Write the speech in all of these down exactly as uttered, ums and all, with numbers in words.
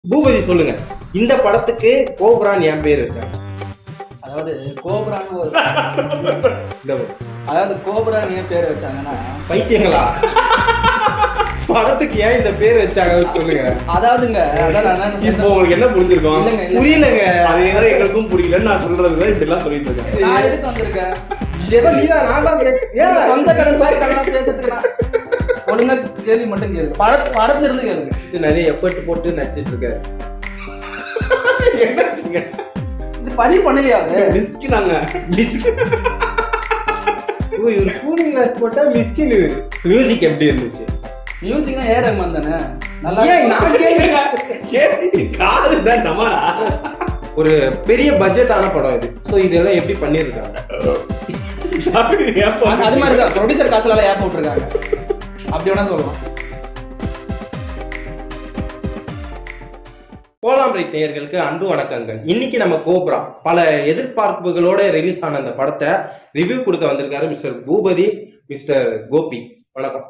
பூபதி சொல்லுங்க, இந்த படத்துக்கு கோப்ரான்னு என் பேர் வச்சாங்க. அதாவது கோப்ரான்னு ஒரு அதாவது கோப்ரான்னு ஏன் பேர் வச்சாங்கன்னா பைத்தியங்களா படத்துக்கு ஏன் இந்த பேர் வச்சாங்கன்னு சொல்லுங்க. அதாவதுங்க அதான் இப்போ உங்களுக்கு என்ன புரிஞ்சிருக்கோம்? புரியலங்க. அது ஏதோ எங்களுக்கும் புரியலன்னு நான் சொல்றதுதான் இப்படி எல்லாம் சொல்லிட்டு இருக்கேன். நான் எதுக்கு வந்திருக்கேன்? ஏதோ நீதான் நான் தான் கேட்டேன். சொந்த கடை சொந்த கடை பேசுறதுக்கு நான் ஒழுங்கா கேள்வி மட்டும் கேளு. பட படத்துல இருந்து கேளுங்க. நிறைய எஃபர்ட் போட்டு நடிச்சிட்டு இருக்காரு. என்னாச்சுங்க? இது பதிவு பண்ணலையா அவரு? மிஸ்கி நாங்க மிஸ்கி ஓ இவர் கூலிங் கிளாஸ் போட்டா மிஸ்கின். இவர் மியூசிக் எப்படி இருந்துச்சு? மியூசிக்னா ஏ ரஹ்மான் தானே. நல்லா ஏன் நான் கேக்குறேன். கேட்டி காது தான் டமாரா. ஒரு பெரிய பட்ஜெட்டான படம் இது. சோ இதெல்லாம் எப்படி பண்ணிருக்காங்க? அது மாதிரி தான் ப்ரொடியூசர் காசுல ஏப் போட்டுருக்காங்க. அப்படி வேணா சொல்லலாம். போலாம் ரைட் நேயர்களுக்கு அன்பு வணக்கங்கள். இன்னைக்கு நம்ம கோப்ரா பல எதிர்பார்ப்புகளோட ரிலீஸ் ஆன அந்த படத்தை ரிவ்யூ கொடுக்க வந்திருக்காரு மிஸ்டர் பூபதி, மிஸ்டர் கோபி. வணக்கம்.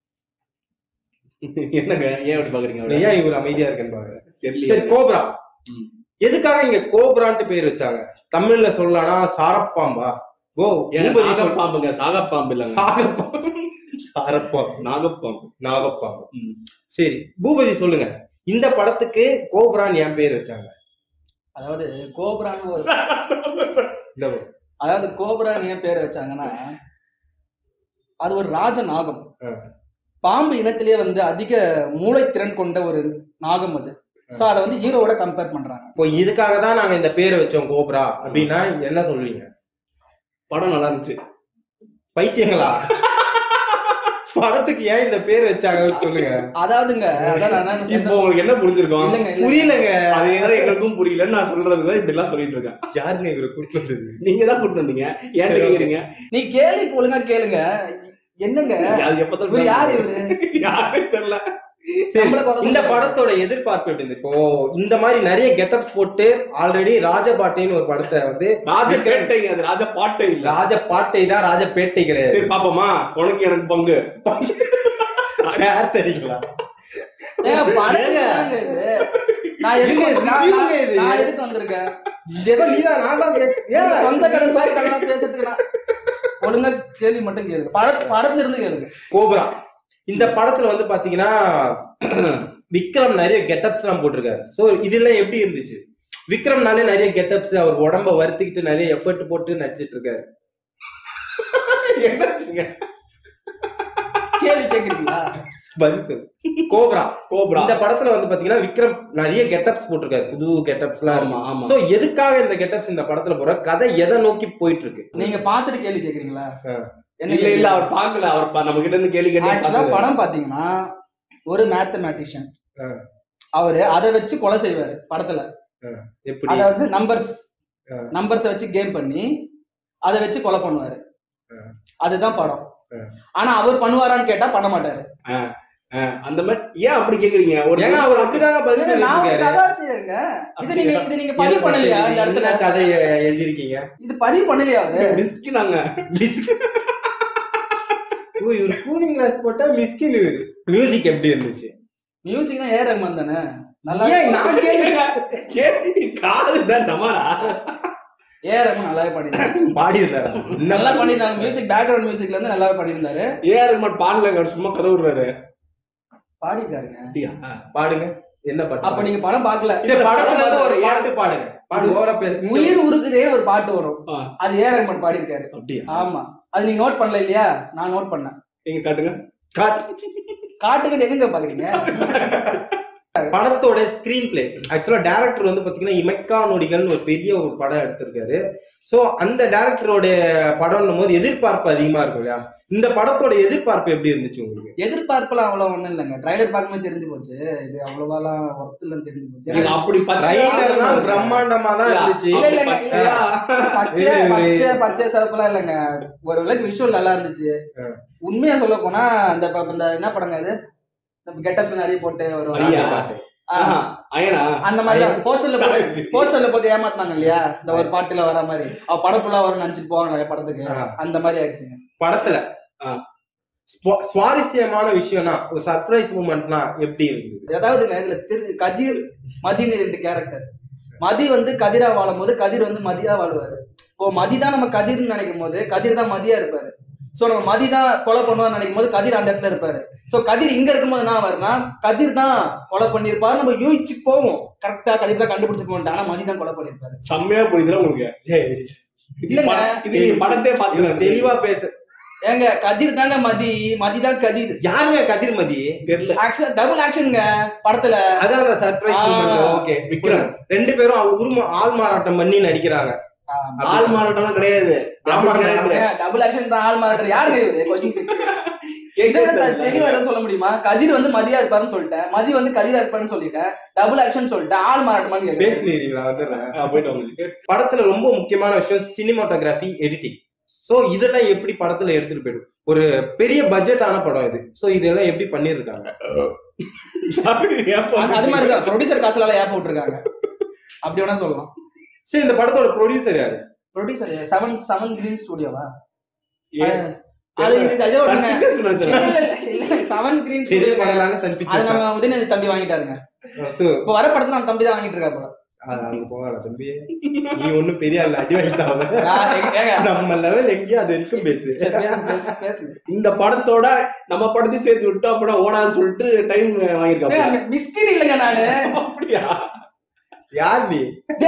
என்னங்க ஏன் அப்படி பாக்குறீங்க? ஏன் இவர் அமைதியா இருக்குன்னு பாக்குறேன். சரி, கோப்ரா எதுக்காக இங்க கோப்ரான்ட்டு பேர் வச்சாங்க? தமிழ்ல சொல்லலாம்னா சாரப்பாம்பா? கோ பூபதி பாம்புங்க. சாகப்பாம்பு இல்ல, சாகப்பாம்பு. சாரப்பாம்பு, நாகப்பாம்பு. நாகப்பாம்பு. சரி, பூபதி சொல்லுங்க, இந்த படத்துக்கு கோப்ரான்னு என் பேர் வச்சாங்க. அதாவது கோப்ரான்னு ஒரு அதாவது கோப்ரான்னு ஏன் பேர் வச்சாங்கன்னா அது ஒரு ராஜ நாகம். பாம்பு இனத்திலேயே வந்து அதிக மூளைத்திறன் கொண்ட ஒரு நாகம் அது. சோ அதை வந்து ஹீரோவோட கம்பேர் பண்றாங்க. இப்போ இதுக்காக தான் நாங்க இந்த பேரை வச்சோம் கோப்ரா அப்படின்னா என்ன சொல்லுவீங்க? படம் நல்லா இருந்துச்சு. பைத்தியங்களா? படத்துக்கு ஏன் இந்த பேர் வச்சாங்கன்னு சொல்லுங்க. அதாவதுங்க அதான் இப்போ உங்களுக்கு என்ன புரிஞ்சிருக்கோம்? புரியலங்க. அது ஏதோ எங்களுக்கும் புரியலன்னு நான் சொல்றதுதான் இப்படி எல்லாம் சொல்லிட்டு இருக்கேன். யாருங்க இவரை கூட்டு வந்தது? நீங்க தான் கூட்டு வந்தீங்க. ஏன் கேக்குறீங்க? நீ கேள்வி ஒழுங்கா கேளுங்க. என்னங்க அது எப்பதான் யாரு இவரு? யாரே தெரியல. இந்த படத்தோட எதிர்பார்ப்பு எப்படி இருந்து? இப்போ இந்த மாதிரி நிறைய கெட்டப்ஸ் போட்டு ஆல்ரெடி ராஜபாட்டைன்னு ஒரு படத்தை வந்து ராஜபேட்டை, அது ராஜபாட்டை இல்ல, ராஜபாட்டை தான், ராஜபேட்டை கிடையாது. சரி பாப்போமா, உனக்கு எனக்கு பங்கு தெரியுங்களா? நான் எதுக்கு வந்திருக்கேன்? சொந்த கடை சொந்த கடை பேசுறதுக்கு நான் ஒழுங்கா கேள்வி மட்டும் கேளுங்க. பட படத்துல இருந்து கேளுங்க. கோப்ரா இந்த படத்துல வந்து பாத்தீங்கன்னா விக்ரம் நிறைய கெட்டப்ஸ் எல்லாம் போட்டிருக்காரு. சோ இதெல்லாம் எப்படி இருந்துச்சு? விக்ரம்னாலே நிறைய கெட்டப்ஸ், அவர் உடம்ப வருத்திக்கிட்டு நிறைய எஃபர்ட் போட்டு நடிச்சிட்டு இருக்காரு. என்னாச்சுங்க? கேள்வி கேக்குறீங்களா? பதில் சொல்லு. கோப்ரா கோப்ரா இந்த படத்துல வந்து பாத்தீங்கன்னா விக்ரம் நிறைய கெட்டப்ஸ் போட்டிருக்காரு, புது கெட்டப்ஸ் எல்லாம். ஆமா. சோ எதுக்காக இந்த கெட்டப்ஸ் இந்த படத்துல போற? கதை எதை நோக்கி போயிட்டு இருக்கு? நீங்க பாத்துட்டு கேள்வி கேக்குறீங்களா? இல்ல இல்ல, அவர் பாக்கல. அவர் நம்ம கிட்ட இருந்து கேள்வி கேட்டா படம் பாத்தீங்கன்னா ஒரு மேத்தமேட்டிஷியன், அவரு அதை வச்சு கொலை செய்வாரு படத்துல. அதாவது நம்பர்ஸ் நம்பர்ஸை வச்சு கேம் பண்ணி அதை வச்சு கொலை பண்ணுவாரு. அதுதான் படம். ஆனா அவர் பண்ணுவாரான்னு கேட்டா பண்ண மாட்டாரு. அந்த மாதிரி ஏன் அப்படி கேக்குறீங்க? அவர் அப்படிதான் பதில் சொல்லிருக்காருங்க. இது நீங்க இது நீங்க பதிவு பண்ணலையா? இந்த இடத்துல கதை எழுதிருக்கீங்க. இது பதிவு பண்ணலையா? அவரு மிஸ்கி நாங்க ஓ இவர் கூலிங் கிளாஸ் போட்டா மிஸ்கின். இவர் மியூசிக் எப்படி இருந்துச்சு? மியூசிக் தான் ஏ ரஹ்மான் தானே. நல்லா நான் கேக்குறேன். கேட்டி காது தான் டமாரா. ஏ ரஹ்மான் நல்லாவே பாடினாரு. பாடியிருந்தாரு, நல்லா பண்ணிருந்தாங்க. மியூசிக் பேக்ரவுண்ட் மியூசிக்ல இருந்து நல்லாவே பண்ணிருந்தாரு. ஏ ரஹ்மான் பாடலங்க, சும்மா கதை விடுறாரு. பாடிருக்காருங்க. பாடுங்க. என்ன பாட்டு? அப்ப நீங்க படம் பாக்கல. படத்துல இருந்து ஒரு பாட்டு பாடுங்க. பாடு. ஓவரா பேச. உயிர் உருக்குதே ஒரு பாட்டு வரும், அது ஏ ரஹ்மான் பாடிருக்காரு. அப்படியே? ஆமா. அது நீங்க நோட் பண்ணல இல்லையா? நான் நோட் பண்ணேன். நீங்க காட்டுங்க. காட்டு. காட்டுக்கிட்டு எங்க பாக்குறீங்க? படத்தோட ஸ்கிரீன் பிளே ஆக்சுவலா டைரக்டர் வந்து பாத்தீங்கன்னா இமைக்கா நொடிகள்னு ஒரு பெரிய ஒரு படம் எடுத்திருக்காரு. சோ அந்த டைரக்டரோட படம்னும் போது எதிர்பார்ப்பு அதிகமா இருக்கும் இல்லையா? இந்த படத்தோட எதிர்பார்ப்பு எப்படி இருந்துச்சு உங்களுக்கு? எதிர்பார்ப்புலாம் அவ்வளவு ஒண்ணும் இல்லைங்க. ட்ரைலர் பார்க்கும்போது தெரிஞ்சு போச்சு. இது அவ்வளவாலாம் ஒர்த் இல்லைன்னு தெரிஞ்சு போச்சு. அப்படி ட்ரைலர்லாம் பிரம்மாண்டமா தான் இருந்துச்சு. பச்சை பச்சை பச்சை சிறப்புலாம் இல்லைங்க. ஒரு விளக்கு விஷுவல் நல்லா இருந்துச்சு. உண்மையா சொல்ல போனா அந்த என்ன படங்க அது, கெட்டப்ஸ் நிறைய போட்டு ஒரு அந்த மாதிரி போஸ்டர்ல போட்டு போஸ்டர்ல போட்டு ஏமாத்தினாங்க இல்லையா? இந்த ஒரு பாட்டுல வர மாதிரி அவ படம் ஃபுல்லா வரும் நினைச்சிட்டு போவாங்க படத்துக்கு. அந்த மாதிரி ஆயிடுச்சுங்க படத்துல. சுவாரஸ்யமான விஷயம்னா ஒரு சர்ப்ரைஸ் மூமெண்ட்னா எப்படி இருந்தது? அதாவது இதுல திரு கதிர் மதின்னு ரெண்டு கேரக்டர். மதி வந்து கதிரா வாழும் போது கதிர் வந்து மதியா வாழுவாரு. இப்போ மதி தான் நம்ம கதிர்னு நினைக்கும் போது கதிர் தான் மதியா இருப்பாரு. சோ நம்ம மதி தான் கொலை பண்ணுவான்னு நினைக்கும் போது கதிர் அந்த இடத்துல இருப்பாரு. சோ கதிர் இங்க இருக்கும்போது என்ன வரும்னா கதிர் தான் கொலை பண்ணிருப்பாரு. நம்ம யூகிச்சு போவோம் கரெக்டா கதிர் தான் கண்டுபிடிச்சிருக்கோம். ஆனா மதி தான் கொலை பண்ணிருப்பாரு. செம்மையா புரியுதுல உங்களுக்கு? இல்லங்க இது படத்தே பாத்துக்கலாம் தெளிவா பேச. ஏங்க கதிர் தாங்க மதி, மதி தான் கதிர். யாருங்க கதிர் மதி? தெரியல. ஆக்சுவலா டபுள் ஆக்ஷன்ங்க படத்துல. அதான் சர்ப்ரைஸ் மூமெண்ட். ஓகே விக்ரம் ரெண்டு பேரும் உரும ஆள் மாறாட்டம் பண்ணி நடிக்கிறாங்க. ஆள் மாறாட்டம்லாம் கிடையாது. டபுள் ஆக்ஷன் தான் ஆள் மாறாட்டம். யாருங்க இது? क्वेश्चन தெளிவா எதுவும் சொல்ல முடியுமா? கதிர் வந்து மதியா இருப்பாருன்னு சொல்லிட்டேன், மதி வந்து கதிரா இருப்பாருன்னு சொல்லிட்டேன், டபுள் ஆக்ஷன் சொல்லிட்டேன், ஆள் மாறாட்டமான்னு பேசுறீங்களா? வந்துடுறேன் போயிட்டு உங்களுக்கு. படத்துல ரொம்ப முக்கியமான விஷயம் சினிமாட்டோகிராஃபி, எடிட்டிங். சோ இதெல்லாம் எப்படி படத்துல எடுத்துட்டு போயிடும்? ஒரு பெரிய பட்ஜெட்டான படம் இது. சோ இதெல்லாம் எப்படி பண்ணிருக்காங்க? அது மாதிரிதான் ப்ரொடியூசர் காசுல ஏப்ப விட்டுருக்காங்க அப்படி வேணா சொல்லலாம். சரி இந்த படத்தோட ப்ரொடியூசர் யாரு? ப்ரொடியூசர் செவன் செவன் கிரீன் ஸ்டுடியோவா? அது இது செவன் கிரீன் ஸ்டுடியோ. அது நம்ம உதயநிதி தம்பி வாங்கிட்டாருங்க. இப்போ வர படத்துல நம்ம தம்பி தான் வாங்கிட்டு இருக்கா போல. அங்க போகல தம்பி, நீ ஒண்ணும் பெரிய ஆள் அடி வாங்கிட்டாங்க. நம்ம லெவல் எங்கேயோ அது வரைக்கும் பேசு. இந்த படத்தோட நம்ம படத்தையும் சேர்த்து விட்டோம் அப்படின்னா ஓடான்னு சொல்லிட்டு டைம் வாங்கிருக்காங்க. மிஸ்கின் இல்லைங்க நானு. அப்படியா? யார் நீ?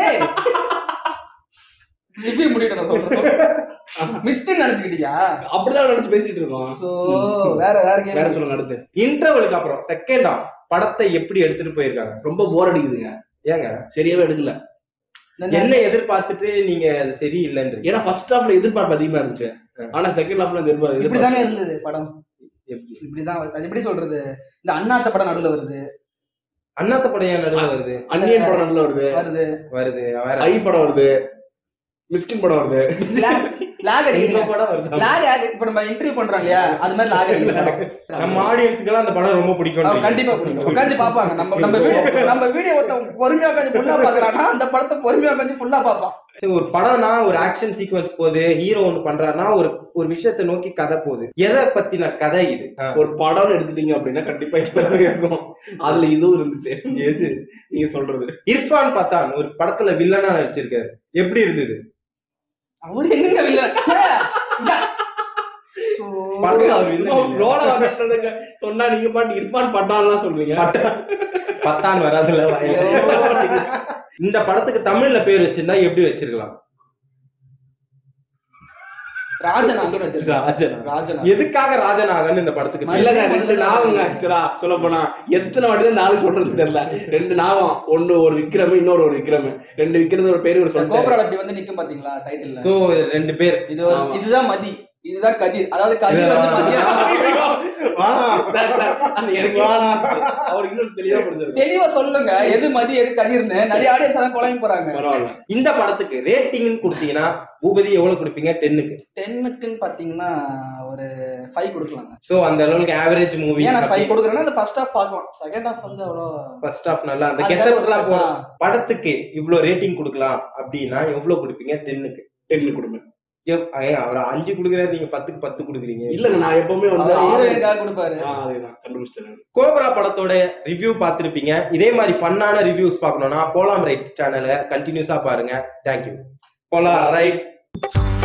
ரிவ்யூ முடிட்டு நான் சொல்றேன். மிஸ்கின் நினைச்சுக்கிட்டியா? அப்படிதான் நினைச்சு பேசிட்டு இருக்கோம். சோ வேற வேற கேம் வேற சொல்லுங்க. அடுத்து இன்டர்வலுக்கு அப்புறம் செகண்ட் ஹாஃப் படத்தை எப்படி எடுத்துட்டு போயிருக்காங்க? ரொம்ப போர் அடிக்குதுங்க. ஏங்க சரியாவே எடுக்கல? என்ன எதிர்பார்த்துட்டு நீங்க அது சரியில்லைன்னு? ஏன்னா ஃபர்ஸ்ட் ஹாஃப்ல எதிர்பார்ப்பு அதிகமா இருந்துச்சு, ஆனா செகண்ட் ஹாஃப்ல எதிர்பார்ப்பு இப்படிதானே இருந்தது படம். இப்படிதான் அது எப்படி சொல்றது, இந்த அண்ணாத்த படம் நடுவுல வருது, அண்ணாத்த படம் ஏன் நடுவுல வருது, அன்னியன் படம் நடுவுல வருது வருது வருது ஐ படம் வருது, மிஸ்கின் படம் வருது, லாக் அடிக்குது படம் வருது. லாக் ஆட் இப்ப நம்ம இன்டர்வியூ பண்றோம் இல்லையா, அது மாதிரி லாக் அடிக்குது. நம்ம ஆடியன்ஸ்க்கு அந்த படம் ரொம்ப பிடிக்கும், கண்டிப்பா பிடிக்கும். உட்கார்ந்து பாப்பாங்க. நம்ம நம்ம வீடியோ நம்ம வீடியோ ஒருத்த பொறுமையா உட்கார்ந்து ஃபுல்லா பாக்குறானா அந்த படத்தை பொறுமையா உட்கார்ந்து ஃபுல்லா பாப்பான். சரி ஒரு படம்னா ஒரு ஆக்ஷன் சீக்வென்ஸ் போகுது, ஹீரோ ஒன்னு பண்றாருன்னா ஒரு ஒரு விஷயத்தை நோக்கி கதை போகுது. எதை பத்தின கதை இது? ஒரு படம் எடுத்துட்டீங்க அப்படின்னா கண்டிப்பா இருக்கும். அதுல இதுவும் இருந்துச்சு. எது நீங்க சொல்றது? இர்ஃபான் பத்தான் ஒரு படத்துல வில்லனா நடிச்சிருக்காரு, எப்படி இருந்தது? அவர் எங்க வில்லன் சொன்னா நீங்க பாட்டு இர்ஃபான் பட்டான்லாம் சொல்றீங்க. பத்தான் வராதுல்ல. இந்த படத்துக்கு தமிழ்ல பேர் வச்சிருந்தா எப்படி வச்சிருக்கலாம்? ராஜநாகன் வச்சிருக்காங்க. எதுக்காக ராஜநாகன் இந்த படத்துக்கு? இல்லங்க ரெண்டு நாவங்க ஆக்சுவலா சொல்ல போனா எத்தனை வாட்டி தான் நாலு சொல்றது தெரியல. ரெண்டு நாவம், ஒன்னு ஒரு விக்ரம் இன்னொரு ஒரு விக்ரம், ரெண்டு விக்ரமோட பேரு ஒரு சொல்ல. கோப்ரா அப்படி வந்து நிக்கும் பாத்தீங்களா டைட்டில்ல. சோ ரெண்டு பேர். இது இதுதான் மதி, இதுதான் கதிர். அதாவது கதிர் வந்து மதியா தெளிவா சொல்லுங்க எது மதி எது கதிர்னு. நிறைய ஆடியன்ஸ் எல்லாம் குழம்பி போறாங்க. இந்த படத்துக்கு ரேட்டிங் கொடுத்தீங்கன்னா பூபதி எவ்வளவு கொடுப்பீங்க? டென்னுக்கு டென்னுக்குன்னு பாத்தீங்கன்னா ஒரு ஃபைவ் கொடுக்கலாங்க. சோ அந்த அளவுக்கு ஆவரேஜ் மூவி. ஏன்னா ஃபைவ் கொடுக்குறேன்னா அந்த ஃபர்ஸ்ட் ஹாஃப் பார்க்கலாம், செகண்ட் ஹாஃப் வந்து அவ்வளவு. ஃபர்ஸ்ட் ஹாஃப் நல்லா அந்த கெட்டப்ஸ் எல்லாம் போறோம். படத்துக்கு இவ்வளவு ரேட்டிங் கொடுக்கலாம் அப்படின்னா எவ்வளவு கொடுப்பீங்க? டென்னுக்கு டென்னு கொடுங்க. அவர் அஞ்சு குடுக்குறாரு, நீங்க பத்துக்கு பத்து குடுக்குறீங்க. இல்லங்க நான் எப்பவுமே வந்து ஹீரோயினுக்காக கொடுப்பாரு. அதேதான் கண்டுபிடிச்சேன். கோப்ரா படத்தோட ரிவ்யூ பார்த்திருப்பீங்க. இதே மாதிரி ஃபன்னான ரிவ்யூஸ் பார்க்கணும்னா போலாம் ரைட் சேனலை கண்டினியூஸா பாருங்க. தேங்க்யூ. போலாம் ரைட்.